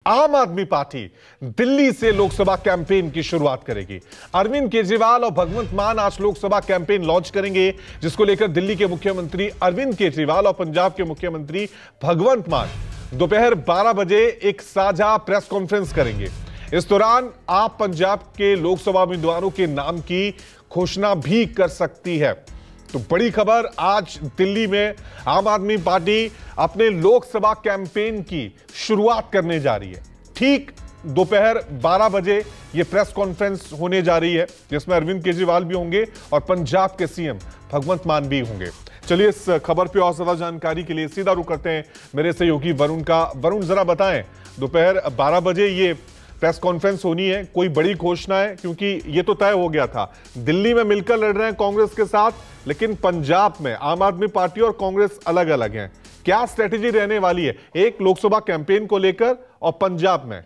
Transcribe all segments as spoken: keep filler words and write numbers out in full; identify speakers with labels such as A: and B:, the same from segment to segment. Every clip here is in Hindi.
A: आम आदमी पार्टी दिल्ली से लोकसभा कैंपेन की शुरुआत करेगी। अरविंद केजरीवाल और भगवंत मान आज लोकसभा कैंपेन लॉन्च करेंगे, जिसको लेकर दिल्ली के मुख्यमंत्री अरविंद केजरीवाल और पंजाब के मुख्यमंत्री भगवंत मान दोपहर बारह बजे एक साझा प्रेस कॉन्फ्रेंस करेंगे। इस दौरान आप पंजाब के लोकसभा उम्मीदवारों के नाम की घोषणा भी कर सकती है। तो बड़ी खबर, आज दिल्ली में आम आदमी पार्टी अपने लोकसभा कैंपेन की शुरुआत करने जा रही है। ठीक दोपहर बारह बजे यह प्रेस कॉन्फ्रेंस होने जा रही है, जिसमें अरविंद केजरीवाल भी होंगे और पंजाब के सीएम भगवंत मान भी होंगे। चलिए इस खबर पे और ज्यादा जानकारी के लिए सीधा रुख करते हैं मेरे सहयोगी वरुण का। वरुण, जरा बताएं, दोपहर बारह बजे ये प्रेस कॉन्फ्रेंस होनी है, कोई बड़ी घोषणा है? क्योंकि ये तो तय हो गया था, दिल्ली में मिलकर लड़ रहे हैं कांग्रेस के साथ, लेकिन पंजाब में आम आदमी पार्टी और कांग्रेस अलग अलग हैं। क्या स्ट्रेटेजी रहने वाली है एक लोकसभा कैंपेन को लेकर और पंजाब में?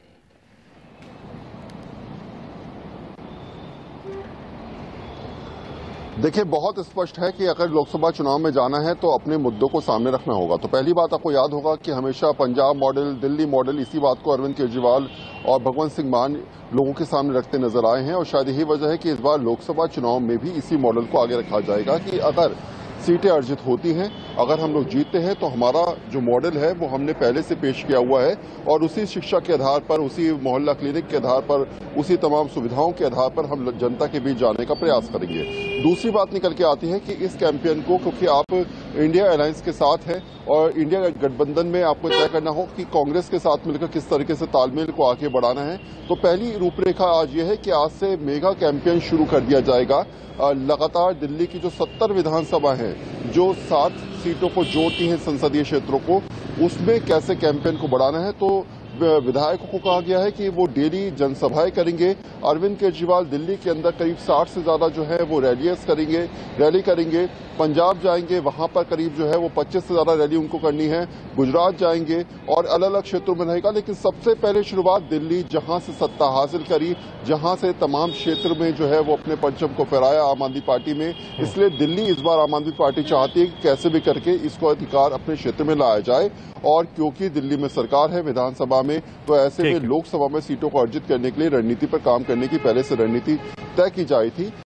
B: देखिए, बहुत स्पष्ट है कि अगर लोकसभा चुनाव में जाना है तो अपने मुद्दों को सामने रखना होगा। तो पहली बात, आपको याद होगा कि हमेशा पंजाब मॉडल, दिल्ली मॉडल, इसी बात को अरविंद केजरीवाल और भगवंत सिंह मान लोगों के सामने रखते नजर आए हैं। और शायद यही वजह है कि इस बार लोकसभा चुनाव में भी इसी मॉडल को आगे रखा जाएगा कि अगर सीटें अर्जित होती हैं, अगर हम लोग जीतते हैं, तो हमारा जो मॉडल है वो हमने पहले से पेश किया हुआ है और उसी शिक्षा के आधार पर, उसी मोहल्ला क्लिनिक के आधार पर, उसी तमाम सुविधाओं के आधार पर हम जनता के बीच जाने का प्रयास करेंगे। दूसरी बात निकल के आती है कि इस कैंपेन को, क्योंकि आप इंडिया अलायंस के साथ हैं और इंडिया गठबंधन में आपको तय करना हो कि कांग्रेस के साथ मिलकर किस तरीके से तालमेल को आगे बढ़ाना है, तो पहली रूपरेखा आज यह है कि आज से मेगा कैंपेन शुरू कर दिया जाएगा। लगातार दिल्ली की जो सत्तर विधानसभा हैं, जो सात सीटों को जोड़ती हैं संसदीय क्षेत्रों को, उसमें कैसे कैंपेन को बढ़ाना है। तो विधायकों को कहा गया है कि वो डेली जनसभाएं करेंगे। अरविंद केजरीवाल दिल्ली के अंदर करीब साठ से ज्यादा जो है वो रैलियां करेंगे, रैली करेंगे। पंजाब जाएंगे, वहां पर करीब जो है वो पच्चीस से ज्यादा रैली उनको करनी है। गुजरात जाएंगे और अलग अलग क्षेत्रों में रहेगा, लेकिन सबसे पहले शुरुआत दिल्ली, जहां से सत्ता हासिल करी, जहां से तमाम क्षेत्र में जो है वो अपने परचम को फहराया आम आदमी पार्टी में। इसलिए दिल्ली इस बार आम आदमी पार्टी चाहती है कि कैसे भी करके इसको अधिकार अपने क्षेत्र में लाया जाए। और क्योंकि दिल्ली में सरकार है विधानसभा में, तो ऐसे में लोकसभा में सीटों को अर्जित करने के लिए रणनीति पर काम करने की पहले से रणनीति तय की जाई थी।